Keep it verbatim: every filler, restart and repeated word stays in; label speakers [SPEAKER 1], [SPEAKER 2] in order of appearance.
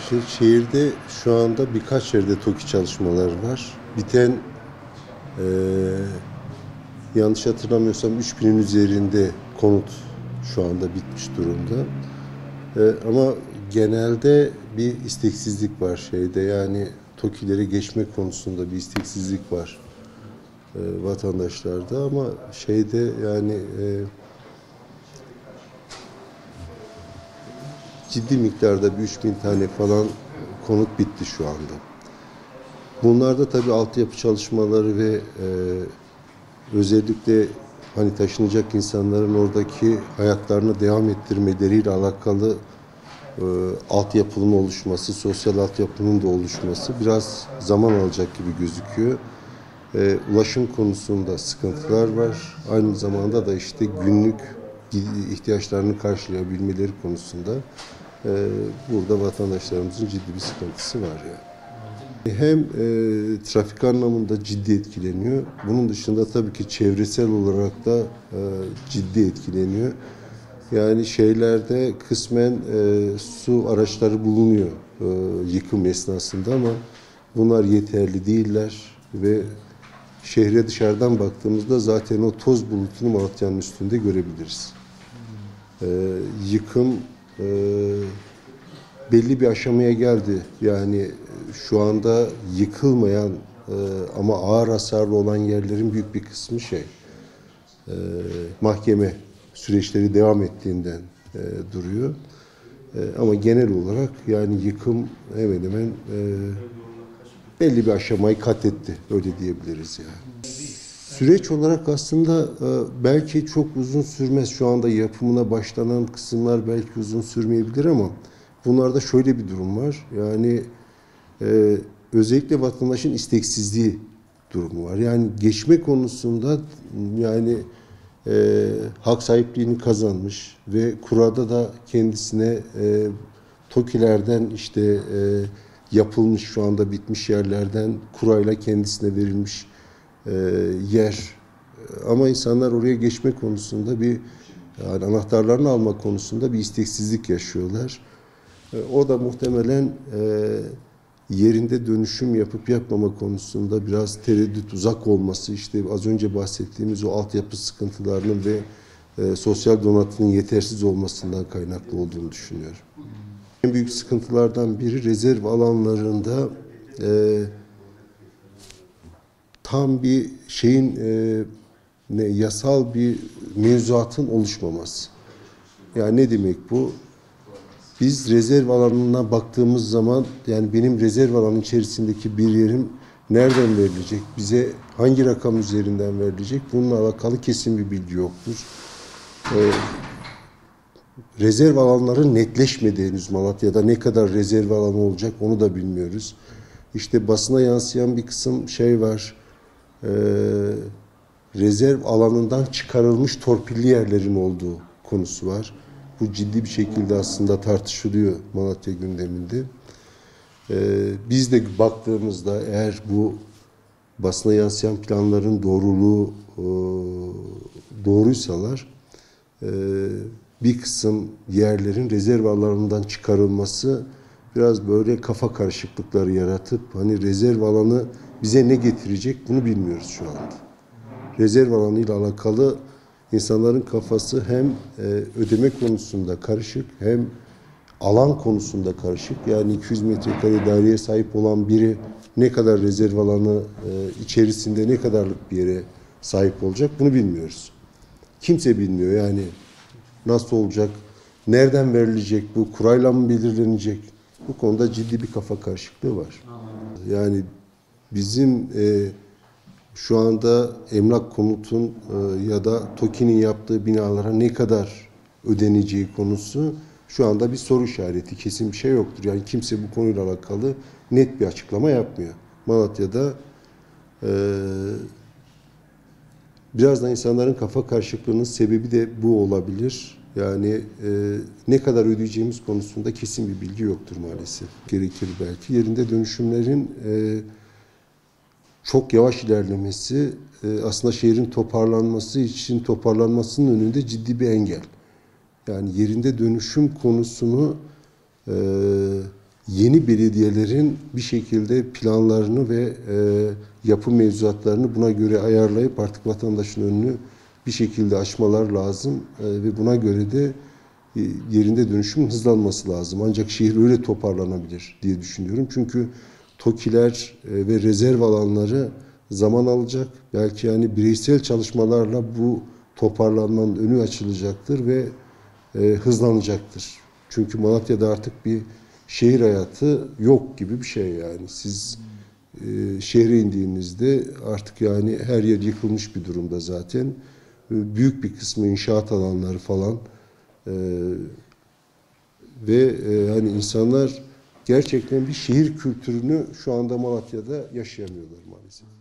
[SPEAKER 1] Şe- Şehirde şu anda birkaç yerde TOKİ çalışmaları var. Biten eee, yanlış hatırlamıyorsam üç binin üzerinde konut şu anda bitmiş durumda. Eee, ama genelde bir isteksizlik var şeyde, yani TOKİ'lere geçme konusunda bir isteksizlik var eee, vatandaşlarda, ama şeyde yani eee, ciddi miktarda bir üç bin tane falan konut bitti şu anda. Bunlarda tabii altyapı çalışmaları ve e, özellikle hani taşınacak insanların oradaki hayatlarını devam ettirmeleriyle alakalı e, altyapının oluşması, sosyal altyapının da oluşması biraz zaman alacak gibi gözüküyor. E, ulaşım konusunda sıkıntılar var. Aynı zamanda da işte günlük ihtiyaçlarını karşılayabilmeleri konusunda e, burada vatandaşlarımızın ciddi bir sıkıntısı var yani. Hem e, trafik anlamında ciddi etkileniyor. Bunun dışında tabii ki çevresel olarak da e, ciddi etkileniyor. Yani şeylerde kısmen e, su araçları bulunuyor e, yıkım esnasında, ama bunlar yeterli değiller ve şehre dışarıdan baktığımızda zaten o toz bulutunu Malatya'nın üstünde görebiliriz. E, yıkım e, belli bir aşamaya geldi. Yani şu anda yıkılmayan e, ama ağır hasarlı olan yerlerin büyük bir kısmı şey e, mahkeme süreçleri devam ettiğinden e, duruyor. E, ama genel olarak yani yıkım hemen hemen e, belli bir aşamayı kat etti. Öyle diyebiliriz yani. Süreç olarak aslında e, belki çok uzun sürmez. Şu anda yapımına başlanan kısımlar belki uzun sürmeyebilir, ama bunlarda şöyle bir durum var. Yani e, özellikle vatandaşın isteksizliği durumu var. Yani geçme konusunda yani e, hak sahipliğini kazanmış ve kurada da kendisine e, TOKİ'lerden işte e, yapılmış, şu anda bitmiş yerlerden kurayla kendisine verilmiş e, yer. Ama insanlar oraya geçme konusunda bir, yani anahtarlarını alma konusunda bir isteksizlik yaşıyorlar. E, o da muhtemelen e, yerinde dönüşüm yapıp yapmama konusunda biraz tereddüt, uzak olması, işte az önce bahsettiğimiz o altyapı sıkıntılarının ve e, sosyal donatının yetersiz olmasından kaynaklı olduğunu düşünüyorum. En büyük sıkıntılardan biri rezerv alanlarında e, tam bir şeyin e, ne yasal bir mevzuatın oluşmaması. Yani ne demek bu? Biz rezerv alanına baktığımız zaman, yani benim rezerv alanı içerisindeki bir yerim nereden verilecek, bize hangi rakam üzerinden verilecek, bununla alakalı kesin bir bilgi yoktur. Ee, rezerv alanları netleşmedi henüz Malatya'da. Ne kadar rezerv alanı olacak onu da bilmiyoruz. İşte basına yansıyan bir kısım şey var. Ee, rezerv alanından çıkarılmış torpilli yerlerin olduğu konusu var. Bu ciddi bir şekilde aslında tartışılıyor Malatya gündeminde. Ee, biz de baktığımızda eğer bu basına yansıyan planların doğruluğu e, doğruysalar e, bir kısım yerlerin rezerv alanından çıkarılması biraz böyle kafa karışıklıkları yaratıp, hani rezerv alanı bize ne getirecek bunu bilmiyoruz şu anda. Rezerv alanı ile alakalı İnsanların kafası hem e, ödeme konusunda karışık, hem alan konusunda karışık. Yani iki yüz metrekare daireye sahip olan biri ne kadar rezerv alanı e, içerisinde ne kadarlık bir yere sahip olacak bunu bilmiyoruz. Kimse bilmiyor yani nasıl olacak, nereden verilecek, bu kurayla mı belirlenecek? Bu konuda ciddi bir kafa karışıklığı var. Yani bizim e, şu anda emlak konutun e, ya da TOKİ'nin yaptığı binalara ne kadar ödeneceği konusu şu anda bir soru işareti. Kesin bir şey yoktur. Yani kimse bu konuyla alakalı net bir açıklama yapmıyor. Malatya'da e, biraz da insanların kafa karışıklığının sebebi de bu olabilir. Yani e, ne kadar ödeyeceğimiz konusunda kesin bir bilgi yoktur maalesef. Gerekir belki. Yerinde dönüşümlerin e, çok yavaş ilerlemesi e, aslında şehrin toparlanması için toparlanmasının önünde ciddi bir engel. Yani yerinde dönüşüm konusunu e, yeni belediyelerin bir şekilde planlarını ve e, yapı mevzuatlarını buna göre ayarlayıp artık vatandaşın önünü bir şekilde aşmalar lazım e, ve buna göre de e, yerinde dönüşümün hızlanması lazım. Ancak şehir öyle toparlanabilir diye düşünüyorum. Çünkü TOKİ'ler e, ve rezerv alanları zaman alacak. Belki yani bireysel çalışmalarla bu toparlanmanın önü açılacaktır ve e, hızlanacaktır. Çünkü Malatya'da artık bir şehir hayatı yok gibi bir şey yani. Siz e, şehre indiğinizde artık yani her yer yıkılmış bir durumda zaten. E, büyük bir kısmı inşaat alanları falan e, ve e, hani insanlar gerçekten bir şehir kültürünü şu anda Malatya'da yaşayamıyorlar maalesef.